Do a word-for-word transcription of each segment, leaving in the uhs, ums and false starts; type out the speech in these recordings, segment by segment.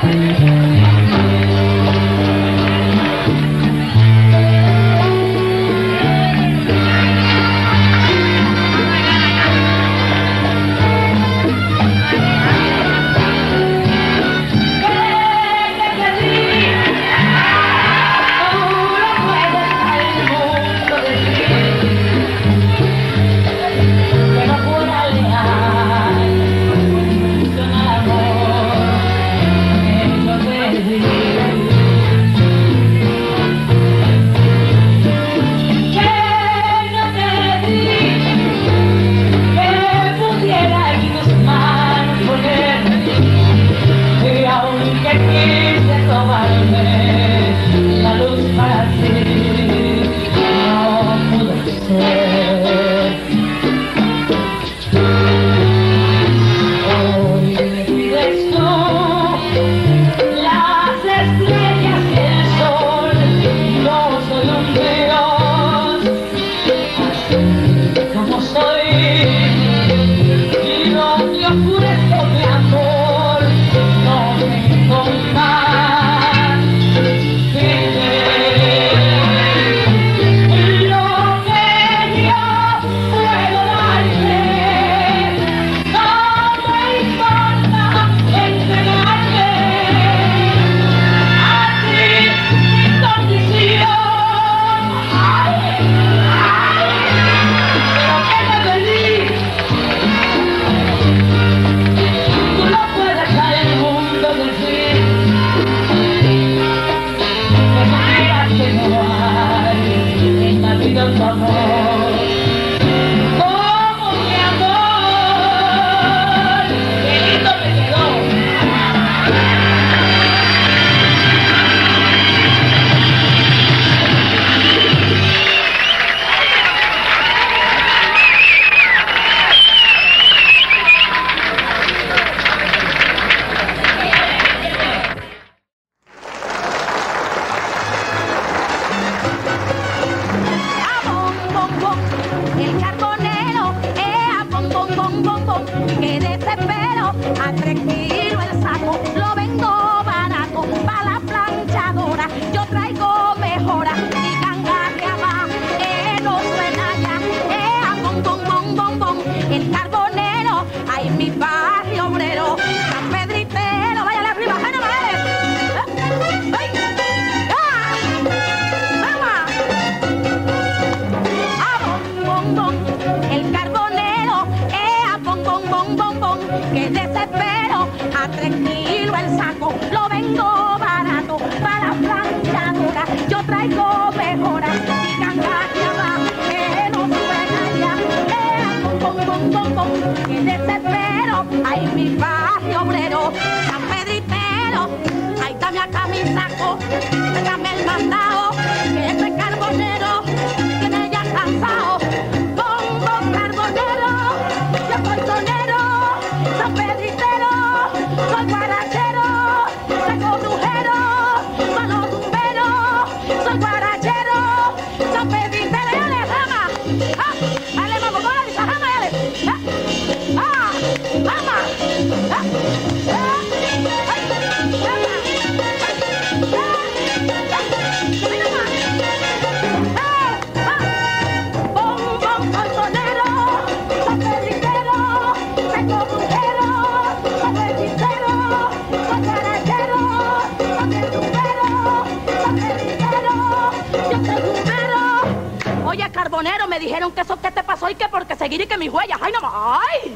Me dijeron que eso que te pasó y que porque seguir y que mis huellas. ¡Ay, no más! ¡Ay!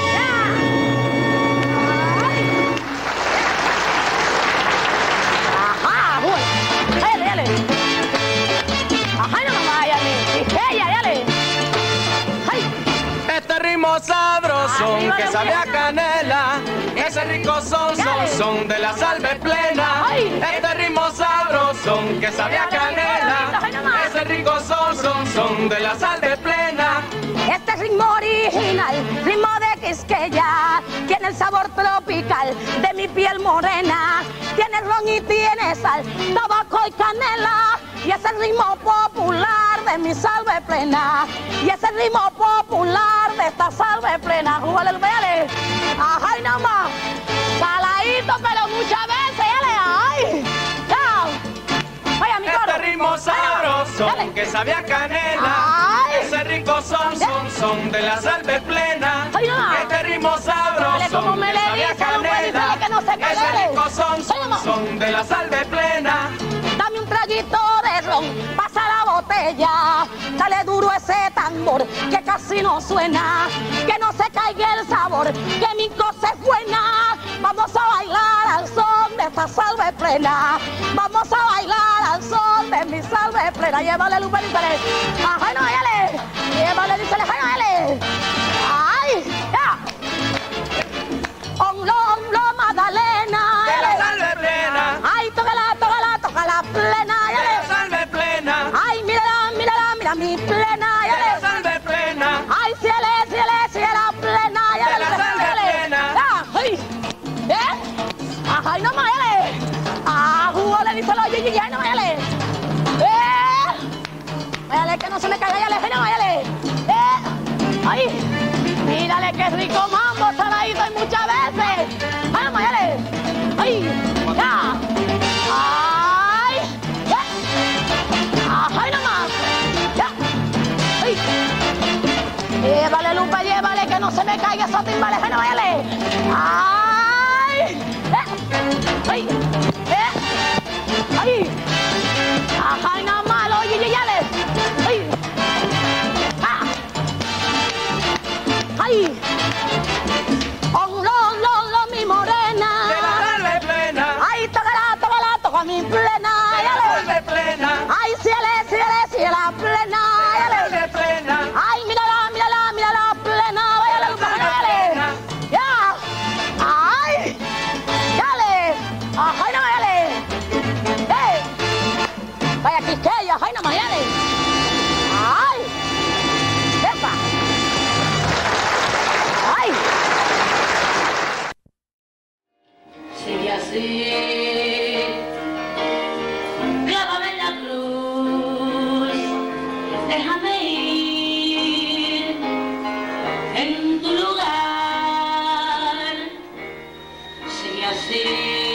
¡Ajá! ¡Uy! ¡Dale, dale! ¡Ajá, no más! ¡Dale! ¡Ella, dale! ¡Ay! Este ritmo sabroso que sabe a canela, ese rico son, son, son de la salve plena. Este ritmo sabroso que sabe a canela, ese rico son, son, son de la salve plena. Este ritmo original, ritmo de Quisqueya, tiene el sabor tropical de mi piel morena. Tiene ron y tiene sal, tabaco y canela. Y es el ritmo popular de mi salve plena. Y es el ritmo popular de esta salve plena. ¡Júbale el vele! ¡Ajá y nada más! Saladito, pero muchas veces. son que sabía canela. Ay. Ese rico son, son, son de la salve plena. Ay, no. Este ritmo Dale, como sabroso me que le sabía dice, no puede canela. decirle que no se Ese calere. rico son, Ay, son, no. son de la salve plena. Dame un traguito de ron, pasa la botella. Dale duro ese tambor que casi no suena. Que no se caiga el sabor, que mi cosa es buena. Vamos a bailar al son de esta salve plena. Vamos a bailar al son de mi salve plena. Llévale, Lupe, dísele. Ajá, no, dale. Llévale, dísele, ajá, no, dale. Ay, ya. Onlo, onlo, Magdalena. De la dale. salve plena. Ay, tócala, tócala, tócala plena. De la Dale. salve plena. Ay, mírala, mírala, mira mi plena. De la Dale. salve plena. Ay, cielo, cielo, cielo, plena. Ya De la le- salve dale. plena. Ya, ay. ¿Eh? Ajá, y no más, dale. Ah, jugo, le dice los yeyeyey, no más, dale. ¿Eh? Dale, que no se me caiga, ya le, no más, dale. ¿Eh? Ay, mírale qué rico mambo, saladito y muchas veces. Ay, no más, dale. Ay, ya. Ay, ya. Ajá, y no más. Ya. Ay. Llévale, Lupe, llévale, que no se me caiga esos timbales, ay, no vayale. ¡Ay! ¿Eh? ¡Ay! ¿Eh? ¡Ay! ¡Ajá, y nada malo! ¡Oye, yeyale! ¡Ay! ¡Ah! ¡Ay! ¡Onlo, onlo, onlo, mi morena! De la salve plena. ¡Ay, tócala, tócala, toca mi plena! De la ¡Yale! salve plena. ¡Ay, cielo, cielo, cielo, plena! De la ¡Yale! salve plena. Ay, mírala, mírala, mírala, plena, váyale, Lupe, váyale. Ya. Ay, dale. Ajá, no, dale. Eh. Vaya, Quisqueya, ajá, no, dale. Ay. Epa. Ay. Sigue así, clávame en la cruz, déjame ir en tu lugar. Sigue así.